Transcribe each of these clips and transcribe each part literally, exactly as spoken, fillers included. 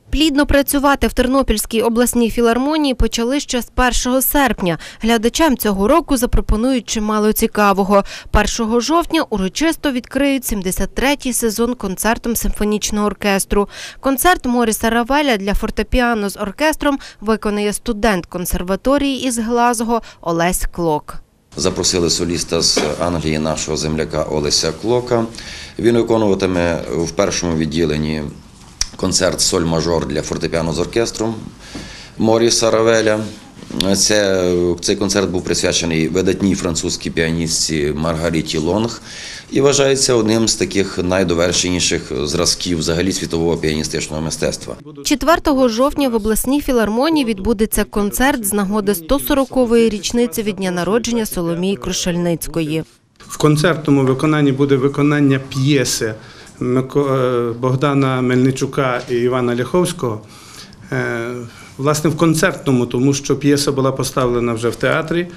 Плідно працювати в Тернопільській обласній філармонії почали ще з першого серпня. Глядачам цього року запропонують чимало цікавого. першого жовтня урочисто відкриють сімдесят третій сезон концертом симфонічного оркестру. Концерт Моріса Равеля для фортепіано з оркестром виконає студент консерваторії із Глазго Олесь Клок. Запросили соліста з Англії, нашого земляка Олеся Клока. Він виконуватиме в першому відділенні концерт «Соль-мажор» для фортепіано з оркестром Моріса Равеля. Це, цей концерт був присвячений видатній французькій піаністці Маргаріті Лонг і вважається одним з таких найдовершеніших зразків взагалі світового піаністичного мистецтва. четвертого жовтня в обласній філармонії відбудеться концерт з нагоди сто сорокової річниці від дня народження Соломії Крушельницької. В концертному виконанні буде виконання п'єси Богдана Мельничука і Івана Ляховського. Власне, в концертному, тому що п'єса була поставлена вже в театрі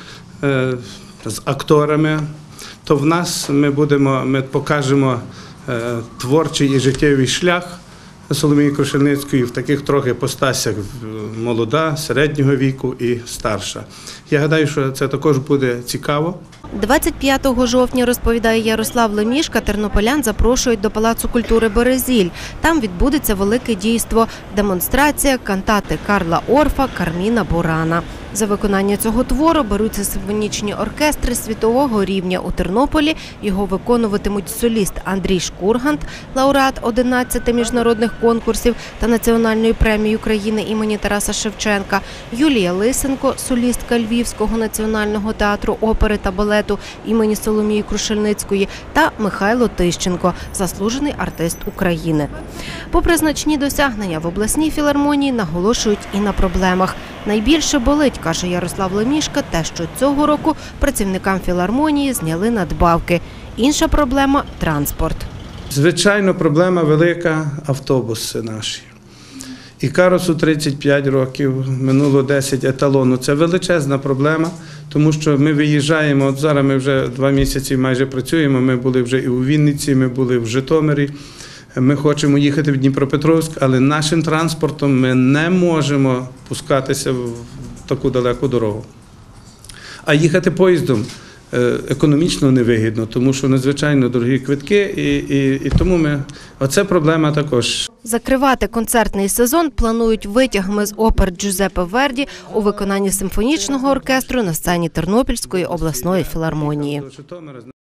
з акторами, то в нас ми будемо, ми покажемо творчий і життєвий шлях Соломії Крушельницької в таких трохи постасях: молода, середнього віку і старша. Я гадаю, що це також буде цікаво. двадцять п'ятого жовтня, розповідає Ярослав Лемішка, тернополян запрошують до Палацу культури «Березіль». Там відбудеться велике дійство – демонстрація кантати Карла Орфа «Карміна Бурана». За виконання цього твору беруться симфонічні оркестри світового рівня у Тернополі. Його виконуватимуть соліст Андрій Шкургант, лауреат одинадцяти міжнародних конкурсів та Національної премії України імені Тараса Шевченка, Юлія Лисенко, солістка Львівського національного театру опери та балету імені Соломії Крушельницької, та Михайло Тищенко, заслужений артист України. Попри значні досягнення, в обласній філармонії наголошують і на проблемах. Найбільше болить, каже Ярослав Лемішка, те, що цього року працівникам філармонії зняли надбавки. Інша проблема – транспорт. Звичайно, проблема велика – автобуси наші. Ікарусу тридцять п'ять років, минуло десять, еталону. Це величезна проблема, тому що ми виїжджаємо, от зараз ми вже два місяці майже працюємо, ми були вже і у Вінниці, ми були в Житомирі. Ми хочемо їхати в Дніпропетровськ, але нашим транспортом ми не можемо пускатися в таку далеку дорогу. А їхати поїздом економічно невигідно, тому що надзвичайно дорогі квитки, і, і, і тому ми... Оце проблема також. Закривати концертний сезон планують витягами з опер Джузеппе Верді у виконанні симфонічного оркестру на сцені Тернопільської обласної філармонії.